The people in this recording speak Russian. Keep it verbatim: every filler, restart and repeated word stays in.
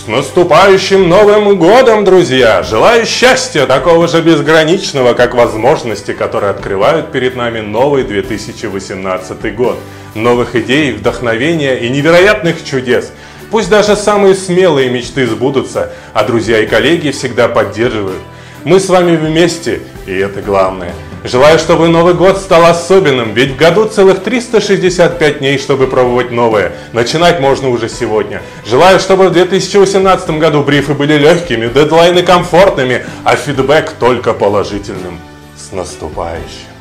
наступающим Новым годом, друзья! Желаю счастья, такого же безграничного, как возможности, которые открывают перед нами новый две тысячи восемнадцатый год. Новых идей, вдохновения и невероятных чудес. Пусть даже самые смелые мечты сбудутся, а друзья и коллеги всегда поддерживают. Мы с вами вместе, и это главное. Желаю, чтобы Новый год стал особенным, ведь в году целых триста шестьдесят пять дней, чтобы пробовать новое. Начинать можно уже сегодня. Желаю, чтобы в две тысячи восемнадцатом году брифы были легкими, дедлайны комфортными, а фидбэк только положительным. С наступающим!